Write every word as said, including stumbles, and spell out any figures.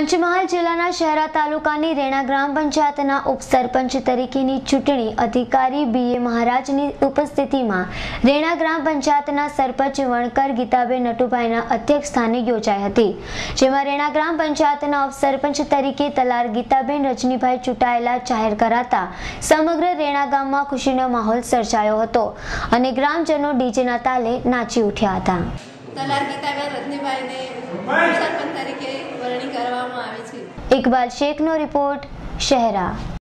પંચમહાલ જિલ્લાના શહેરા તાલુકાની રેણા ગ્રામ પંચાયતના ઉપસરપંચ તરીકેની ચૂંટણી અધિકારી બી એ મહારાજની ઉપસ્થિતિમાં રેણા ગ્રામ પંચાયતના સરપંચ વણકર ગીતાબેન નટુભાઈના અધ્યક્ષ સ્થાને યોજાઈ હતી, જેમાં રેણા ગ્રામ પંચાયતના ઉપસરપંચ તરીકે તલાર ગીતાબેન રજનીભાઈ ચૂંટાયેલા જાહેર કરાતા સમગ્ર રેણા ગામમાં ખુશીનો માહોલ સર્જાયો હતો અને ગ્રામજનો ડીજેના તાલે નાચી ઉઠ્યા હતા। તલાર ગીતાબેન રજનીભાઈને સરપંચ તરીકે વરણી કરવામાં આવી છે। ઇકબાલ શેખનો રિપોર્ટ, શહેરા।